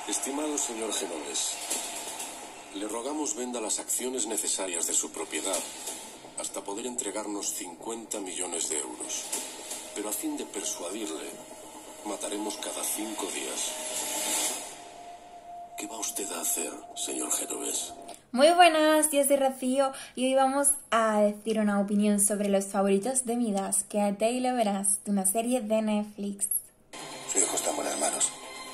Estimado señor Genovés, le rogamos venda las acciones necesarias de su propiedad hasta poder entregarnos 50 millones de euros. Pero a fin de persuadirle, mataremos cada 5 días. ¿Qué va usted a hacer, señor Genovés? Muy buenas, yo soy Rocío y hoy vamos a decir una opinión sobre los favoritos de Midas, quédate y lo verás, de una serie de Netflix. Su hijo está en buenas manos.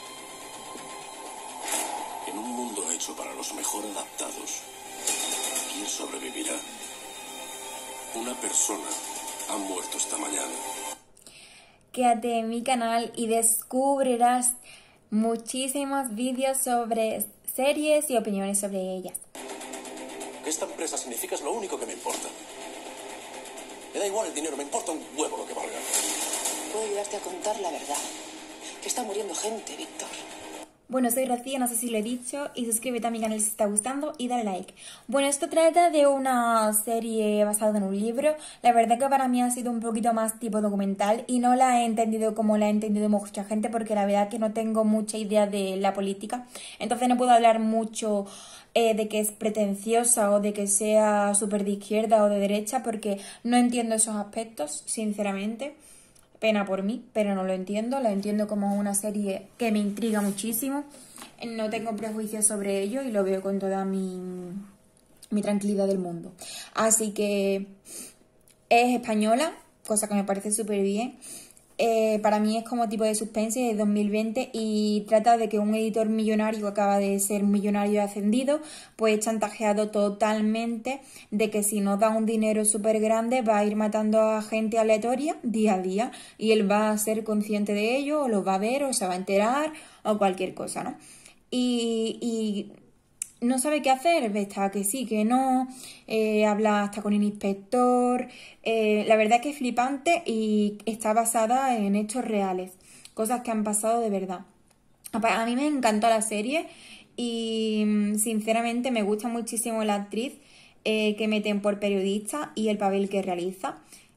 En un mundo hecho para los mejor adaptados, ¿quién sobrevivirá? Una persona ha muerto esta mañana. Quédate en mi canal y descubrirás muchísimos vídeos sobre series y opiniones sobre ellas. Que esta empresa significa es lo único que me importa. Me da igual el dinero, me importa un huevo lo que valga. Puedo ayudarte a contar la verdad. Que está muriendo gente, Víctor. Bueno, soy Rocío, no sé si lo he dicho, y suscríbete a mi canal si te está gustando y dale like. Bueno, esto trata de una serie basada en un libro. La verdad que para mí ha sido un poquito más tipo documental y no la he entendido como la ha entendido mucha gente porque la verdad que no tengo mucha idea de la política. Entonces no puedo hablar mucho de que es pretenciosa o de que sea súper de izquierda o de derecha porque no entiendo esos aspectos, sinceramente. Pena por mí, pero no lo entiendo. Lo entiendo como una serie que me intriga muchísimo. No tengo prejuicios sobre ello y lo veo con toda mi tranquilidad del mundo. Así que es española, cosa que me parece súper bien. Para mí es como tipo de suspense de 2020 y trata de que un editor millonario acaba de ser millonario ascendido, pues chantajeado totalmente de que si no da un dinero súper grande va a ir matando a gente aleatoria día a día y él va a ser consciente de ello o lo va a ver o se va a enterar o cualquier cosa, ¿no? Y no sabe qué hacer, está que sí, que no, habla hasta con el inspector. La verdad es que es flipante y está basada en hechos reales, cosas que han pasado de verdad. A mí me encantó la serie y sinceramente me gusta muchísimo la actriz que meten por periodista y el papel que realiza.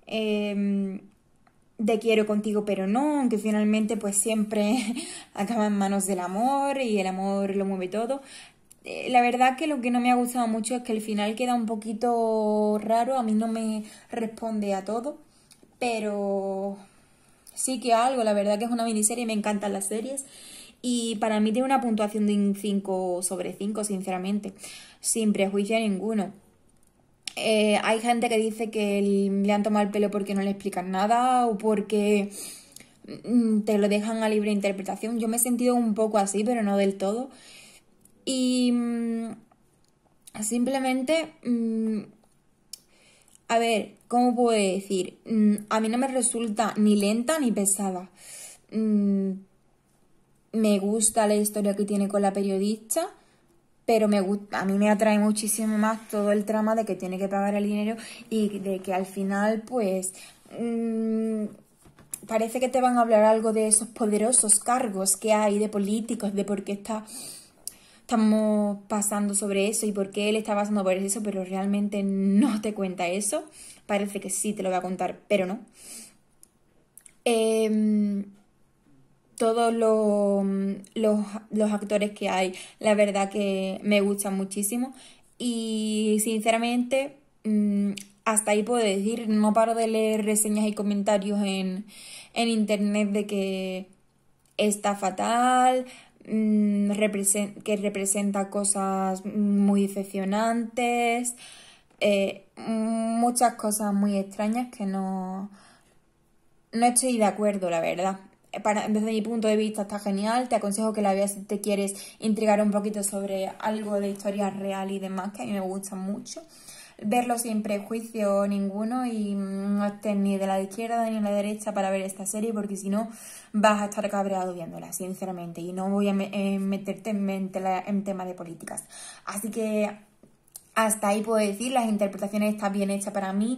Te quiero contigo pero no, aunque finalmente pues siempre acaba en manos del amor y el amor lo mueve todo. La verdad que lo que no me ha gustado mucho es que el final queda un poquito raro, a mí no me responde a todo, pero sí que algo, la verdad que es una miniserie, me encantan las series y para mí tiene una puntuación de un 5 sobre 5, sinceramente, sin prejuicio ninguno. Hay gente que dice que le han tomado el pelo porque no le explican nada o porque te lo dejan a libre interpretación. Yo me he sentido un poco así, pero no del todo. Y simplemente, a ver, ¿cómo puedo decir? A mí no me resulta ni lenta ni pesada. Me gusta la historia que tiene con la periodista, pero a mí me atrae muchísimo más todo el trama de que tiene que pagar el dinero y de que al final, pues, parece que te van a hablar algo de esos poderosos cargos que hay de políticos, de por qué estamos pasando sobre eso y por qué él está pasando por eso, pero realmente no te cuenta eso. Parece que sí te lo va a contar, pero no. Todos los actores que hay, la verdad que me gustan muchísimo y sinceramente hasta ahí puedo decir, no paro de leer reseñas y comentarios en internet de que está fatal, que representa cosas muy decepcionantes, muchas cosas muy extrañas que no estoy de acuerdo, la verdad. Desde mi punto de vista está genial, te aconsejo que la veas si te quieres intrigar un poquito sobre algo de historia real y demás, que a mí me gusta mucho. Verlo sin prejuicio ninguno y no estés ni de la izquierda ni de la derecha para ver esta serie porque si no vas a estar cabreado viéndola, sinceramente, y no voy a meterte en temas de políticas. Así que hasta ahí puedo decir, las interpretaciones están bien hechas para mí,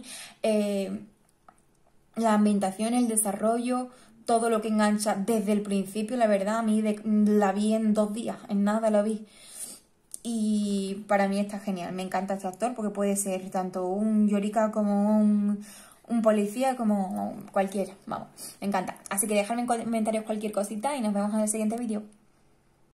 la ambientación, el desarrollo, todo lo que engancha desde el principio, la verdad, a mí la vi en 2 días, en nada la vi. Y para mí está genial, me encanta este actor porque puede ser tanto un llorica como un policía, como cualquiera, vamos, me encanta. Así que dejadme en comentarios cualquier cosita y nos vemos en el siguiente vídeo.